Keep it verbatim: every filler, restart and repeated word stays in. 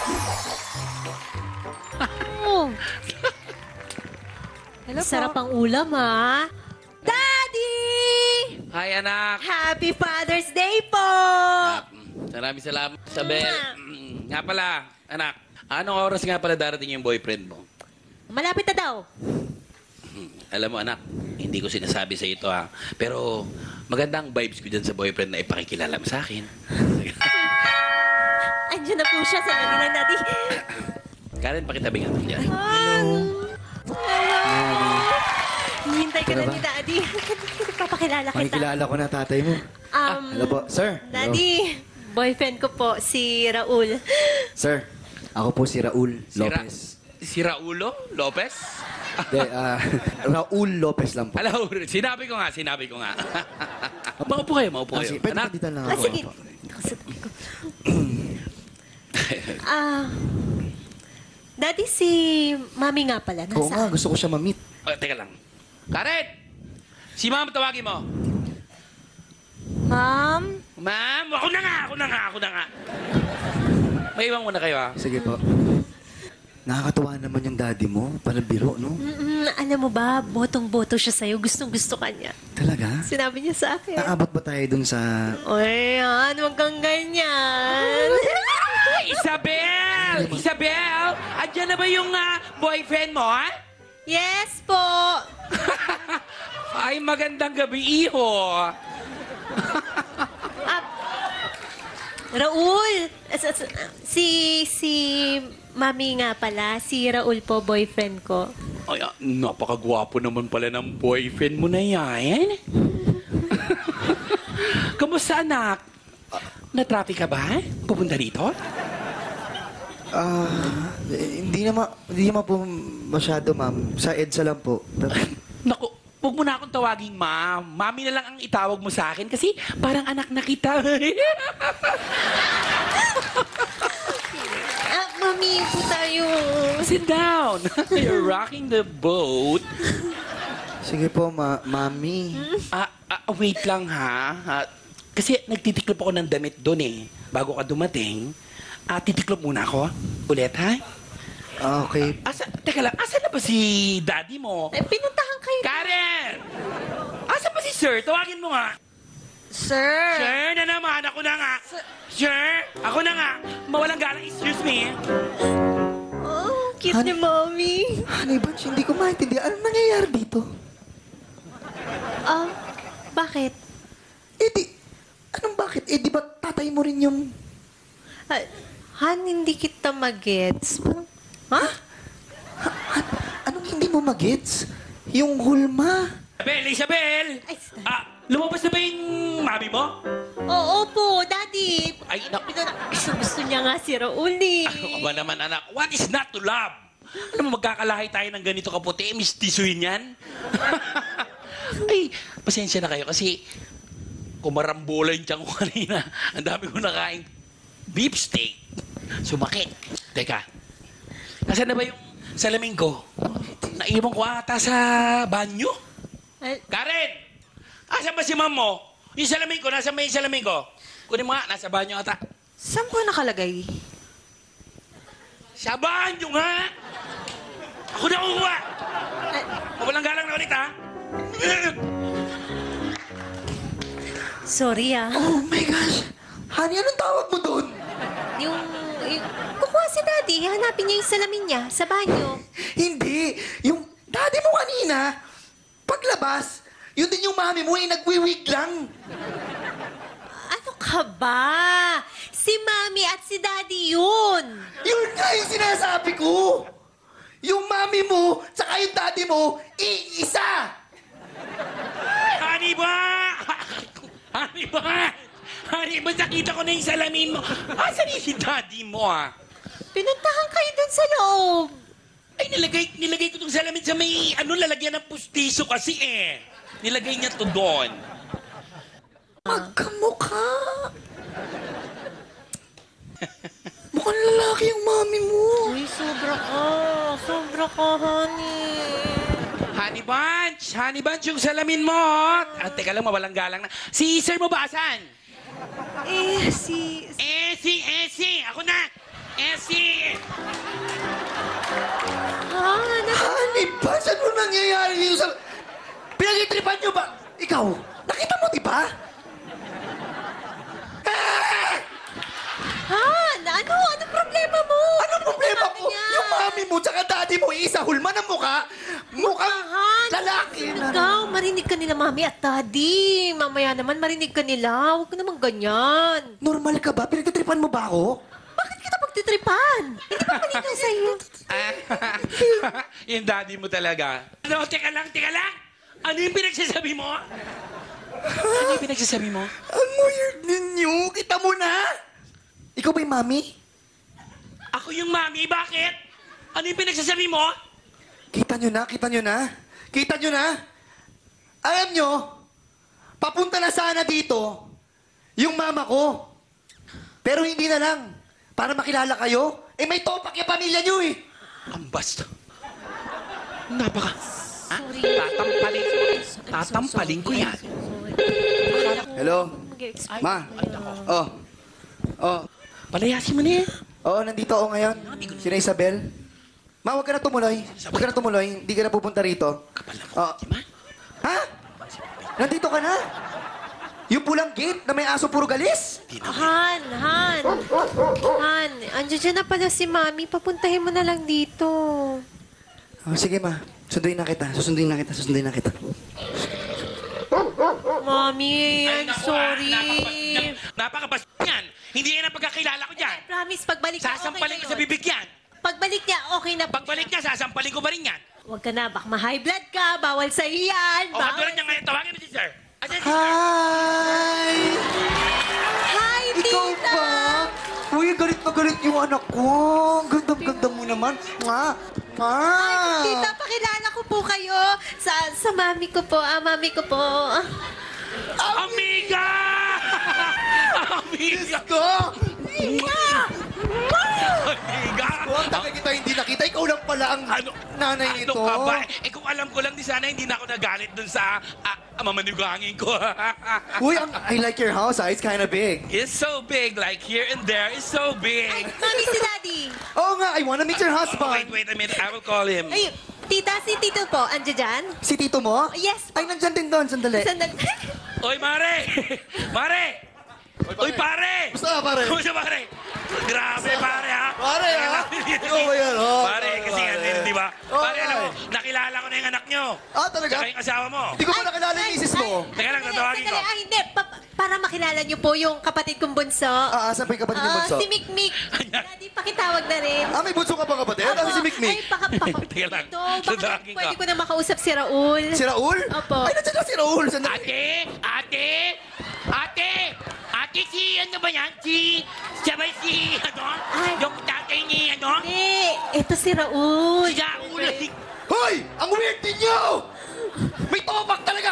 Oh. Hello po. Sarap ang ulam, ha? Daddy! Hi, anak. Happy Father's Day po! Ah, maraming salamat, Isabel. Mm, nga pala, anak. Anong oras nga pala darating yung boyfriend mo? Malapit na daw. Hmm, alam mo, anak, hindi ko sinasabi sa ito, ha. Pero magandang vibes ko dyan sa boyfriend na ipakikilala mo sa akin. Andiyan na po siya sa kanila, Daddy. Karen, pakitabi nga mo dyan. Hello. Hello. Hihintay ka na ni Daddy. Papakilala kita. Makikilala ko na tatay mo. Um, Hello po, sir. Daddy, boyfriend ko po, si Raul. Sir, ako po si Raul Si Ra- Lopez. Si Raulo Lopez? Hindi, ah, Raul Lopez lang po. Alam, sinabi ko nga, sinabi ko nga. Maupo kayo, maupo Ah, kayo. sige, pwede Anak, pa dito lang Ah, ako. sige. Ako sa tabi ko. Ah, Daddy, si Mami nga pala. Oo nga, Nasaan? gusto ko siya ma-meet. oh, teka lang. Karen! Si ma'am, tawagin mo. Ma'am? Ma'am, ako na nga, ako na nga, ako na nga. May iwan muna kayo, ha? Sige po. Nakakatuwa naman yung daddy mo. Parang biro, no? Mm-mm, alam mo ba, botong-boto siya sa'yo. Gustong-gusto ka niya. Talaga? Sinabi niya sa akin. Naabot ba tayo dun sa... Oy, yan. Huwag kang ganyan. Isabel! Isabel! Andiyan na ba yung ah, boyfriend mo, ha? Yes po. Ay, magandang gabi, iho. Ah, Raul. as- as- Si, si Mami nga pala. Si Raul po, boyfriend ko. Ay, ah, napakagwapo naman pala ng boyfriend mo na yan. Kamusta, anak? Na-traffic ka ba? Pupunta dito? Ah, eh, hindi naman, hindi naman po masyado, ma'am. Sa EDSA lang po. Naku, huwag mo na akong tawaging ma'am. Mami na lang ang itawag mo sa akin kasi parang anak na kita. Ah, Mami, po tayo. Sit down. You're rocking the boat. Sige po, ma mami. Ah, ah, wait lang ha. Ah, kasi nagtitiklop ako ng damit doon eh. Bago ka dumating. Ah, titiklop muna ako. Ulit, ha? Ah, okay. Asa, teka lang, asa na ba si daddy mo? Eh, pinuntahan kayo. Karen! Asa ba si sir? Tawagin mo nga. Sir. Sir na naman, ako na nga. Sir, ako na nga. Mawalang galang, excuse me. Oh, cute Han- ni Mami. Honey Bunch, hindi ko maintindihan. Anong nangyayari dito? Ah, bakit? Eh di, anong bakit? Eh di ba tatay mo rin yung... Ah, Han, hindi kita magets. Ha? Ha- anong hindi mo magets? Yung hulma. Isabel, Isabel! Ay, Ah, lumabas na ba yung mami mo? Oo po, Daddy. Ay, naku. Gusto, gusto niya nga si Raul eh. Ano ka ba naman, anak? What is not to love? Ano mo, magkakalahay tayo ng ganito kaputi? Mistisuin yan? Ay, pasensya na kayo kasi kumarambola yung tiyan ko kanina. Ang dami ko nakain beef steak. Sumakit. Teka, nasaan na ba yung salamin ko? Naiwan ko ata sa banyo? Ah, Karen! Asan ba si ma'am mo? Yung salamin ko, nasa may salamin ko? Kunin mo nga, nasa banyo ata. Saan po nakalagay? Sa banyo nga! Ako na kukuha! Mawalang galang na ulit, ha? Sorry ah. Oh my gosh! Honey, anong tawag mo doon? Yung, yung... Kukuha si Daddy. Hanapin niya yung salamin niya sa banyo. Hindi. Yung daddy mo kanina, paglabas, yun din yung mami mo, eh, nagwiwig lang. Ano ka ba? Si Mami at si Daddy yun. Yun nga yung sinasabi ko. Yung mami mo, tsaka yung daddy mo, iisa. Honey ba? Honey ba? Honey ba, nakita ko na yung salamin mo. Asan yung si daddy mo, ha? Pinuntahan kayo dun sa loob. Ay, nilagay, nilagay ko itong salamin sa may, ano, lalagyan ng pustiso kasi, eh. Nilagay niya to doon. Magkamukha. Mukhang lalaki yung mami mo. Uy, sobra ka. Sobra ka, honey. Honey Bunch! Honey Bunch, yung salamin mo! Ah, teka lang, mawalang galang na. Si sir mo ba, asan? Eh, si... Esi, Esi! Ako na! Esi! nangyayari dito sa... Pinag-itripan nyo ba? Ikaw, nakita mo, di ba? Han, ano? Anong problema mo? Ano problema Mami ko? niya. Yung mami mo tsaka daddy mo, isa hulma ng mukha. Mukhang Han, lalaki na. ikaw, marinig ka nila mami at daddy. Mamaya naman marinig ka nila. Huwag ka naman ganyan. Normal ka ba? Pinagtitripan mo ba ako? Bakit kita pagtitripan? Hindi ba malinaw sa'yo? Yung daddy mo talaga. Ano, teka lang, teka lang. Ano yung pinagsasabi mo? Ano yung pinagsasabi mo? Ang weird ninyo. Kita mo na. Ikaw ba yung mami? Ako yung mami, bakit? Ano yung pinagsasabi mo? Kita nyo na, kita nyo na. Kita nyo na. Alam nyo, papunta na sana dito yung mama ko. Pero hindi na lang. Para makilala kayo. Eh may topak yung pamilya nyo eh. Ang basta. Napaka... Ha? Sorry. Tatampalin. I'm so Tatampalin ko sorry. yan. I'm so sorry. Hello? Mag-explain Ma? kayo. Oh. Oh. Palayasin mo na yan. Oo, nandito ako ngayon. Sina Isabel. Ma, huwag ka na tumuloy. Huwag ka na tumuloy. Hindi ka na pupunta rito. Kapal na Oh. si Ma. Ha? Nandito ka na? Yung pulang gate na may aso puro galis? Han, Han. Han, andyan dyan na pala si Mami. Papuntahin mo na lang dito. Oh, sige, ma. Sunduin na kita. Susunduin na kita. Susunduin na kita. Mami, Ay, I'm naku, sorry. ah, Napakabas yan. Hindi yan ang pagkakilala ko dyan. Promise, pagbalik niya, okay Sasampalin na ko sa yun. bibig yan. Pagbalik niya, okay na. Pagbalik niya, sasampalin ko pa rin yan. Huwag ka na, baka ma-high blood ka. Bawal sa iyan. O, Bawal. katulad niya ngayon. Tawagin mo si sir. Ayan si sir. Hi! Hi, Ikaw tita. ba? Uy, galit na galit yung anak ko. Ang ganda-ganda mo naman. Ma! Ma! Tita, pakilala ko po kayo sa sa mami ko po. Ah, mami ko po. Amiga! Amiga! Ko! Amiga! Huwag na kita hindi nakita. Ikaw lang pala ang Ano? nanay Ano nito. ka ba? Eh kung alam ko lang, di sana hindi na ako nagalit dun sa ah, mamanugangin ko. Uy, ang, I like your house. Ah. It's kind of big. It's so big, like here and there. It's so big. Mami, si Daddy. Oo nga, I wanna meet your Oh, husband. wait, wait a minute. I will call him. Ay, tita, si Tito po. Andiyan dyan? Si tito mo? Yes po. Ay, nandyan din doon. Sandali. Sandali. Oy, Mare! Mare! Oy, pare! Basta, pare. Kumusta, pare? Grabe, pare, ha? Pare, Teka ha? lang. Ikaw ba yan, oh? Pare, kasi Pare. ano yun, di ba? Oh, Pare, alam mo, pare. nakilala ko na yung anak nyo. Ah, talaga? Tsaka yung asawa mo. Hindi ko pa nakilala yung misis mo. Teka lang, tatawagin ko. Sandali, ah, hindi. Pa- para makilala niyo po yung kapatid kong bunso. Ah, asa pa yung kapatid ni Ah, Bunso? si Mikmik. Daddy, pakitawag na rin. Ah, may bunso ka pa kapatid? Ah, si Mikmik. Ay, paka, paka. Teka lang. Ito, baka Tatawagin pwede ko. ko na makausap si Raul. Si Raul? Opo. Ay, nandiyan na si Raul. Sandali. Ate! Ate! Ate! Ate, si ano ba yan? Si... Sabay si... Ano? Ay. Yung tatay ni... Ano? Hindi, ito si Raul. Si Raul. Hoy! Ang weird ninyo! May topak talaga